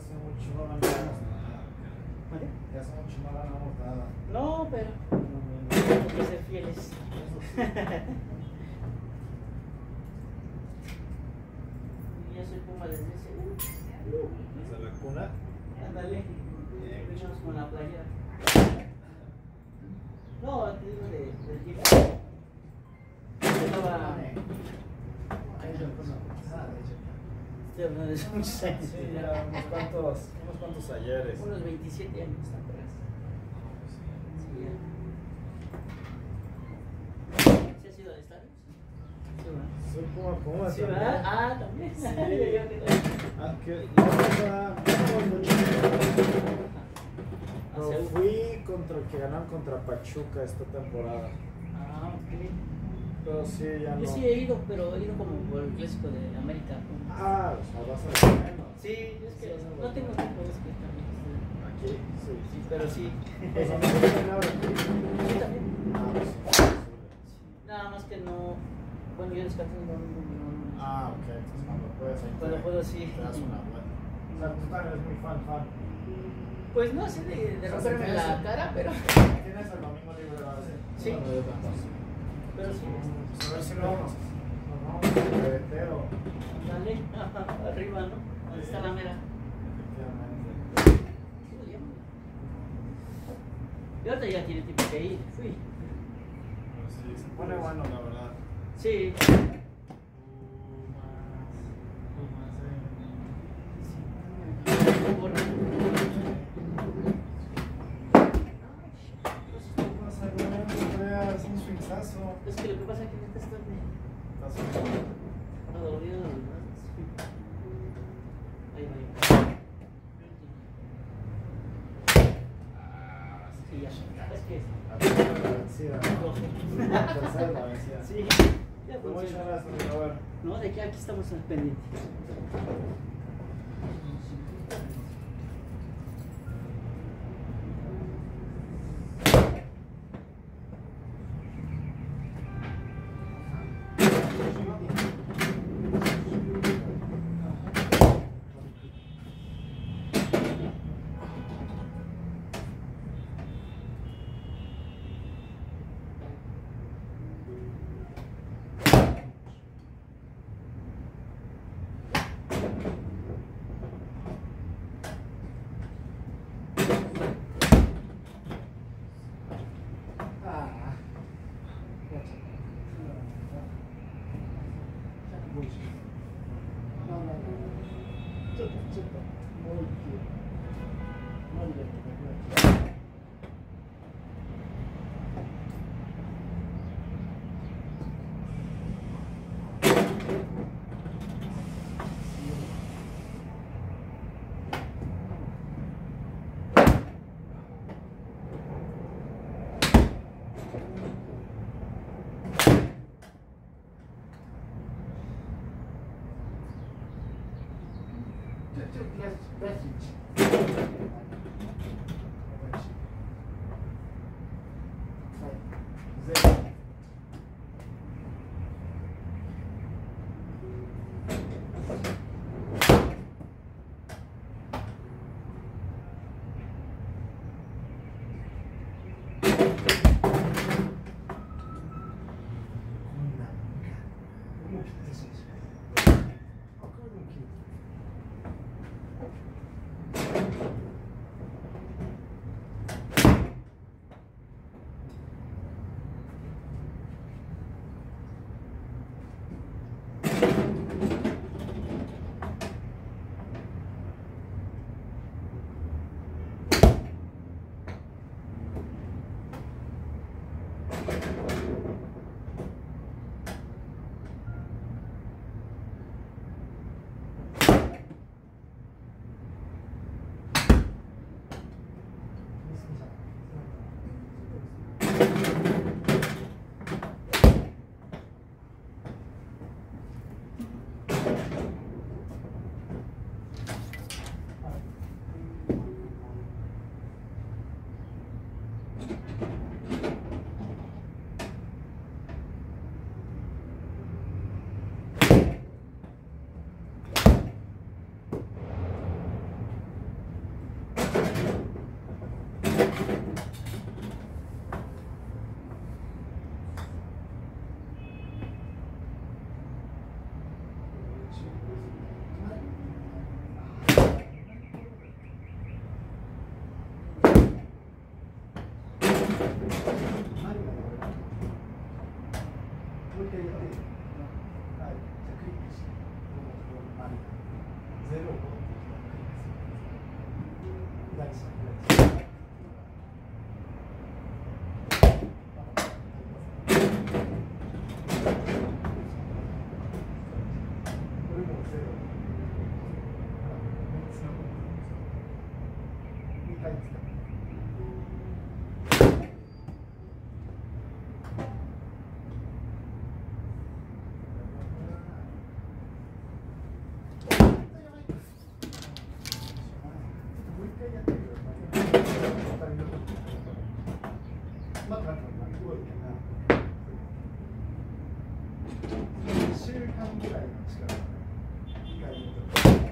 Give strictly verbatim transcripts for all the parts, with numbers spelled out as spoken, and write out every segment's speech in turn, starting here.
hace mucho no ganamos nada. ¿Vale? Ya hace mucho no ganamos nada. No, pero tenemos que ser fieles. Eso sí. Yo soy Puma desde ese. Desde la cuna. Ándale. Venimos con la playera. No, te digo de, del día. Estaba. Ahí yo con la pasada, de hecho. Estoy hablando de eso muchos años. Sí, ya unos cuantos, unos cuantos ayeres. Unos veintisiete años atrás. Sí, ya. ¿Sí has ido al estadio? Sí, ¿verdad? Soy Puma Puma Sí, también. ¿verdad? Ah, también. Sí. Yo- Ah, que la verdad, no mucho. Ah, Pero ¿sí? fui contra el que ganaron contra Pachuca esta temporada. Ah, ok. Pero sí, ya no. Yo sí he ido, pero he ido como por el clásico de América. Ah, o sea, vas a ver menos. Sí, es que Sí, vas a ver no tengo menos. tiempo, es que también estoy- Aquí, sí. Sí, pero sí. Pues a mí me viene ahora aquí. Sí, también. Ah, pues sí. Nada más que no. Bueno, yo descanso el domingo, no. Ah, ok, entonces cuando puedes ahí Cuando te- puedo, sí. te das una vuelta. O sea, tú también eres muy fan, fan. Pues no sé de, de romperme la cara, pero. ¿Tienes el domingo libre ahora sí? Sí. Bueno, yo también. Pero sí. Pues a ver si lo vamos. Nos vamos al pebetero. Dale, arriba, ¿no? Donde está la mera. Efectivamente. ¿Cómo se llama? Y ahorita ya tiene tiempo que ir. Fui. Pero sí, se pone bueno, la verdad. Sí. Es que lo que pasa es que en esta tarde está dolorido de los brazos. Ahí va. Sí, ya. Es que sí. Ya funciona. No, de que aquí estamos al pendiente. 週間ぐらいの力が一回戻る。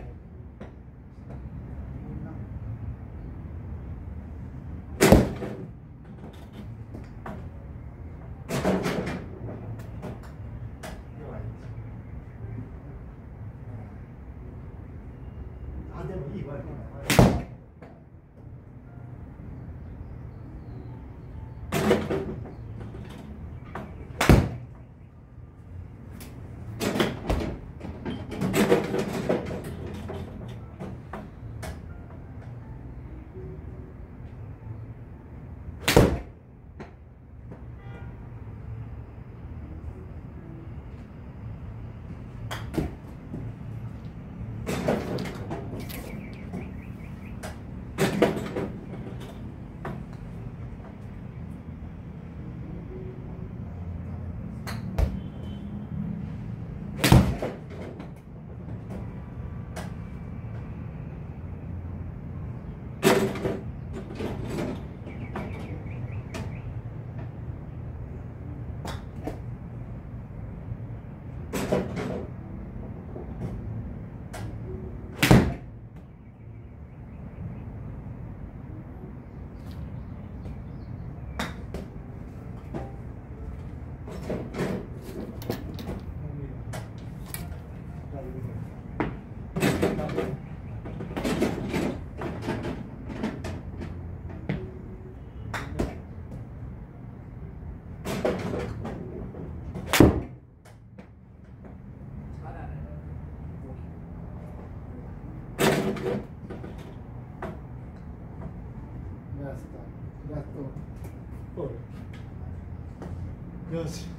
あ、でもいいわよ。やっとよし。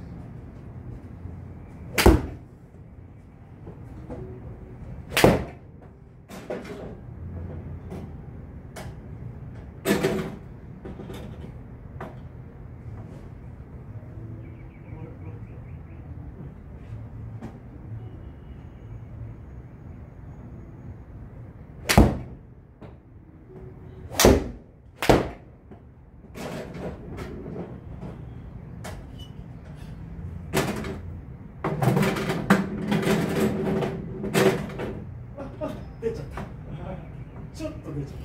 出ちゃった。ちょっと出ちゃった。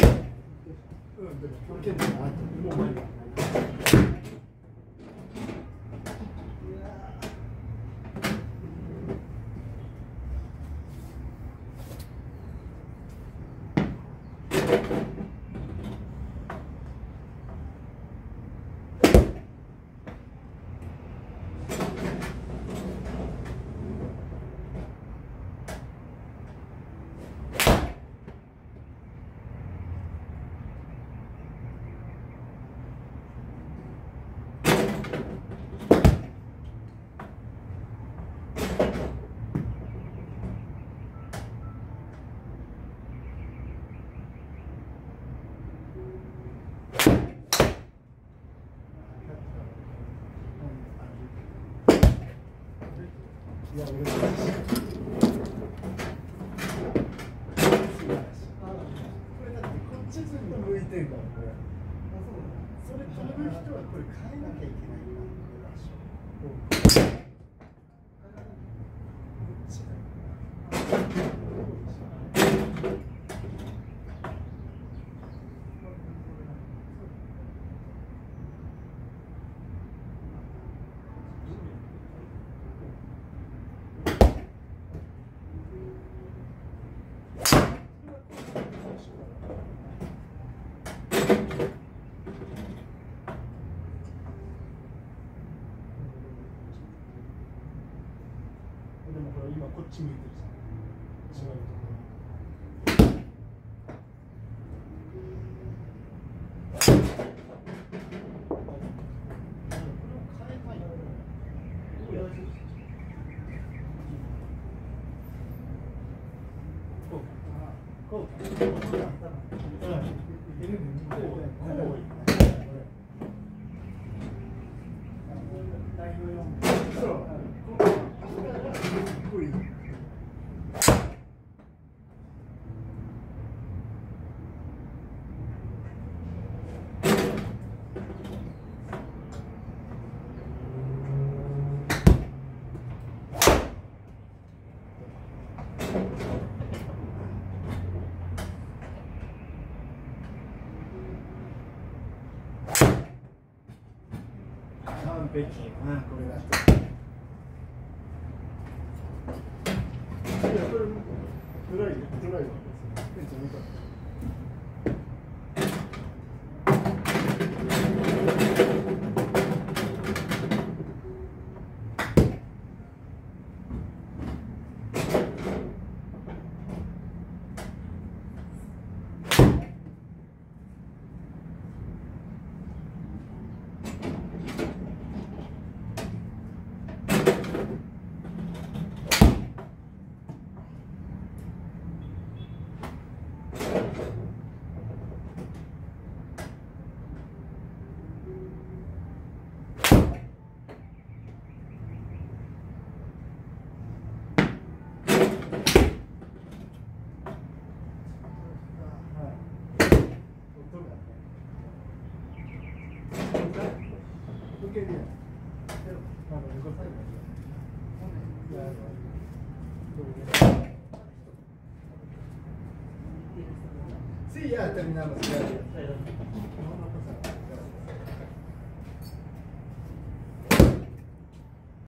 うん、でも関係ないな。もう前が。いや、嬉しいです。これだってこっちずっと向いてるから、これ。それ飛ぶ人はこれ変えなきゃいけないから、場所。でもこれ今こっち向いてるさ。違うところ。こう。 北京あこれだと。いやこれドライドライめっちゃ良かった。Sí, ya terminamos. Ya, ya.